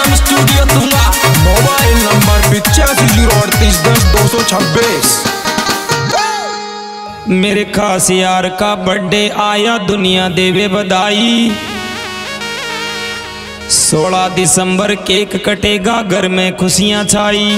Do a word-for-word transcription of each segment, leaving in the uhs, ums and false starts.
M studio दूंगा। Mobile number पिचासी zero अड़तीस दस दो सौ छब्बीस। मेरे खास यार का बर्थडे आया, दुनिया देवे बधाई। सोलह दिसंबर केक कटेगा, घर में खुशियां छाई।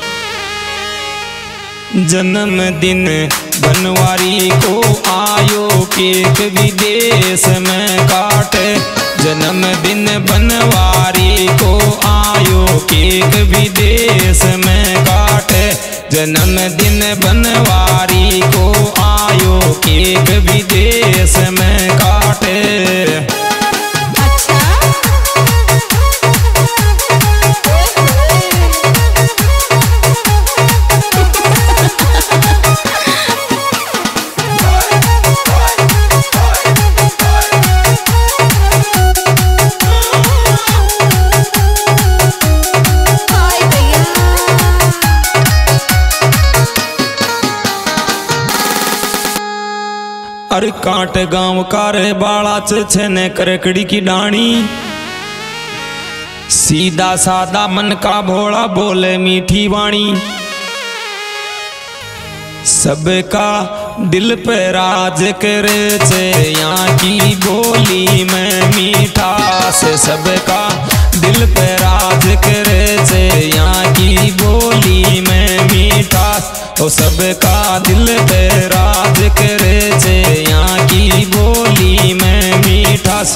जन्मदिन बनवारी को आयो, केक विदेश में काटे। जन्मदिन बनवारी को आयो, केक विदेश में काटे। जन्मदिन बनवारी को आयो, केक विदेश में काटे। अरे कांट गांव कारे बाड़ा छने करकड़ी की डाणी। सीधा सादा मन का भोला बोले मीठी वाणी। सबका दिल पे राज करे छे, यहाँ की बोली में मीठास। सबका दिल पे राज करे छे, यहाँ की बोली में मीठास। ओ सबका दिल पे राज करे छे, यहाँ की बोली में मीठास।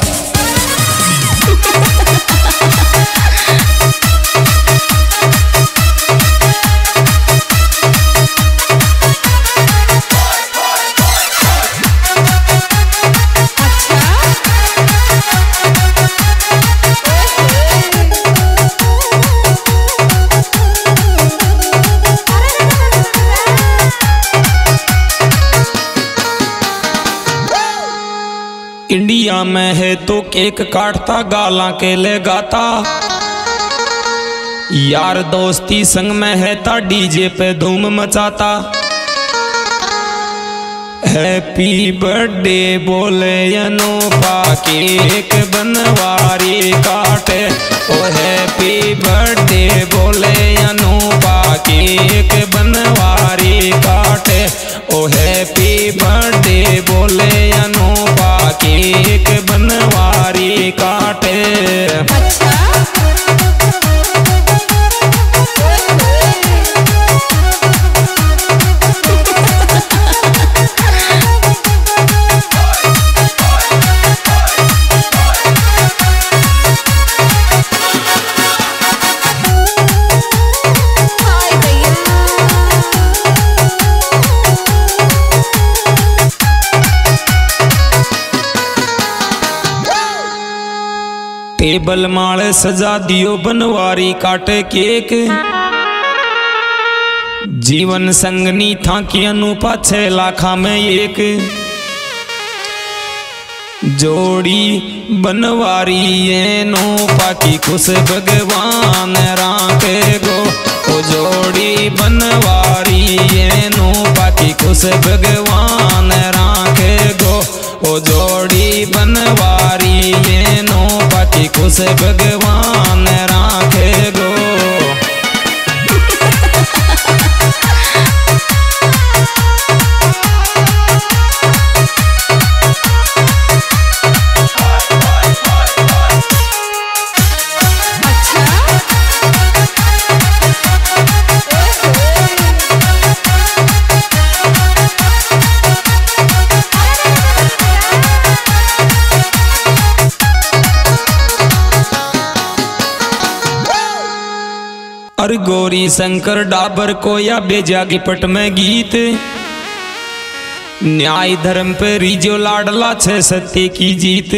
इंडिया में है तो केक काटता, गाला के ले गाता। यार दोस्ती संग में है ता डीजे पे धूम मचाता। हैप्पी बर्थडे बोले अनोपा, केक बनवारी काटे। ओ हैप्पी बर्थडे बोले अनोपा, केक बनवारी काटे। ओ हैप्पी बर्थडे बोले अनोपा, केक बनवारी काटे। अच्छा? टेबल माले सजा दियो, बनवारी काटे केक। जीवन संगनी था कि अनूपा छह लाखा में एक। जोड़ी बनवारी ये नोपा की खुश भगवान राखे गो। ओ जोड़ी बनवारी ये नोपा की खुश भगवान राखे गो। ओ जोड़ी बनवारी ये नोपा की खुश भगवान राखे गो। और गौरी शंकर डाबर को या बेजा की पट में गीत। न्याय धर्म पे रिजो लाडला छे सत्य की जीत।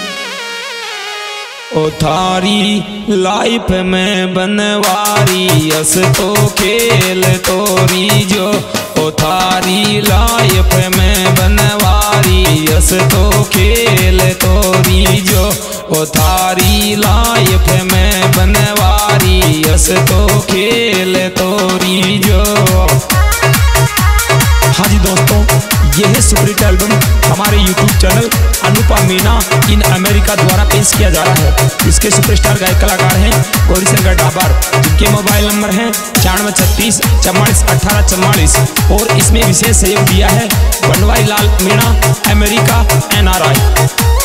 ओ थारी लाइफ में बनवारी अस तो खेल तो रिजो। ओ थारी लाइफ में बनवारी अस तो खेल तो रिजो। ओ थारी लाइफ में बनवारी अस तो खेल तो रिजो। हाँ जी दोस्तों, यह है सुपरहिट एल्बम हमारे YouTube channel Anupa Meena in America द्वारा पेश किया जा रहा है। इसके सुपरस्टार गायक कलाकार हैं गौरीशंकर डाबर, जिनके मोबाइल नंबर हैं छियानवे छत्तीस चौवालीस अठारह चौवालीस। और इसमें विशेष सहयोग दिया है Banwari Lal Meena, America N R आई।